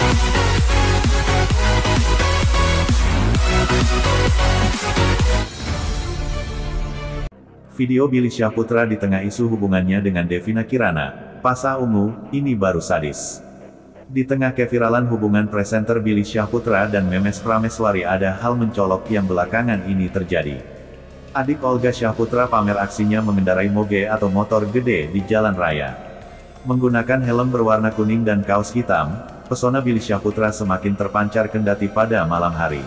Video Billy Syahputra di tengah isu hubungannya dengan Devina Kirana, Pasha Ungu, ini baru sadis. Di tengah keviralan hubungan presenter Billy Syahputra dan Memes Prameswari ada hal mencolok yang belakangan ini terjadi. Adik Olga Syahputra pamer aksinya mengendarai moge atau motor gede di jalan raya. Menggunakan helm berwarna kuning dan kaos hitam, pesona Billy Syahputra semakin terpancar kendati pada malam hari.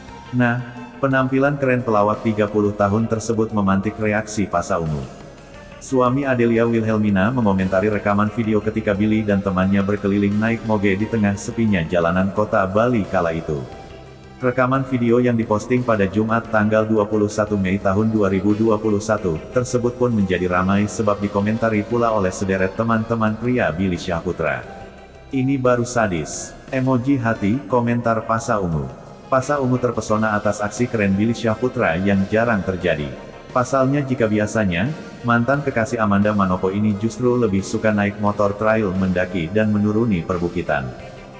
Nah, penampilan keren pelawak 30 tahun tersebut memantik reaksi Pasha Ungu. Suami Adelia Wilhelmina mengomentari rekaman video ketika Billy dan temannya berkeliling naik moge di tengah sepinya jalanan kota Bali kala itu. Rekaman video yang diposting pada Jumat tanggal 21 Mei tahun 2021, tersebut pun menjadi ramai sebab dikomentari pula oleh sederet teman-teman pria Billy Syahputra. Ini baru sadis. Emoji hati, komentar Pasha Ungu. Pasha Ungu terpesona atas aksi keren Billy Syahputra yang jarang terjadi. Pasalnya jika biasanya, mantan kekasih Amanda Manopo ini justru lebih suka naik motor trail mendaki dan menuruni perbukitan.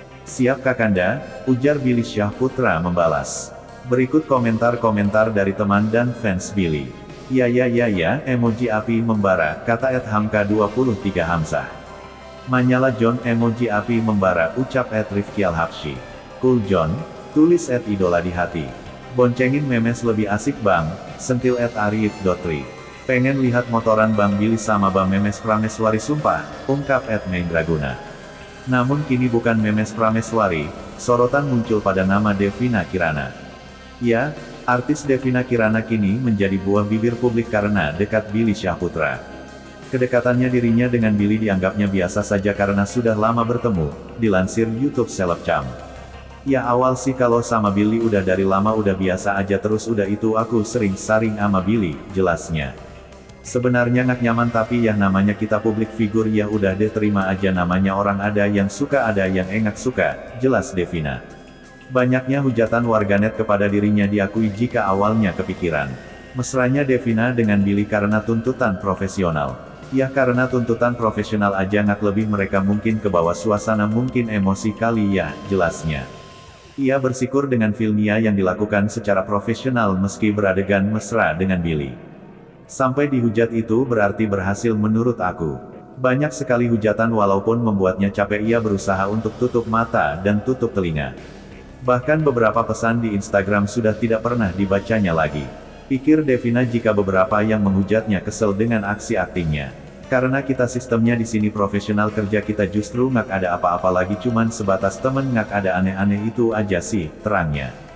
Siap Kakanda, ujar Billy Syahputra membalas. Berikut komentar-komentar dari teman dan fans Billy. Ya, emoji api membara, kata @hamka23 Hamzah. Manyala John, emoji api membara, ucap @Rifki Al-Habsyi. Cool John, tulis @idola di hati. Boncengin Memes lebih asik bang, sentil @arif.tri. Pengen lihat motoran Bang Billy sama Bang Memes Prameswari sumpah, ungkap @maindraguna. Namun kini bukan Memes Prameswari, sorotan muncul pada nama Devina Kirana. Ya, artis Devina Kirana kini menjadi buah bibir publik karena dekat Billy Syahputra. Kedekatannya dirinya dengan Billy dianggapnya biasa saja karena sudah lama bertemu, dilansir YouTube Selebgram. Ya awal sih kalau sama Billy udah dari lama udah biasa aja terus udah itu aku sering saring sama Billy, jelasnya. Sebenarnya nggak nyaman tapi ya namanya kita publik figur ya udah deh terima aja namanya orang ada yang suka ada yang enggak suka, jelas Devina. Banyaknya hujatan warganet kepada dirinya diakui jika awalnya kepikiran mesranya Devina dengan Billy karena tuntutan profesional. Ya karena tuntutan profesional aja nggak lebih mereka mungkin ke bawah suasana mungkin emosi kali ya, jelasnya. Ia bersyukur dengan filmnya yang dilakukan secara profesional meski beradegan mesra dengan Billy. Sampai dihujat itu berarti berhasil menurut aku. Banyak sekali hujatan walaupun membuatnya capek ia berusaha untuk tutup mata dan tutup telinga. Bahkan beberapa pesan di Instagram sudah tidak pernah dibacanya lagi. Pikir Devina jika beberapa yang menghujatnya kesel dengan aksi aktingnya. Karena kita sistemnya di sini profesional kerja kita justru nggak ada apa-apa lagi cuman sebatas temen nggak ada aneh-aneh itu aja sih, terangnya.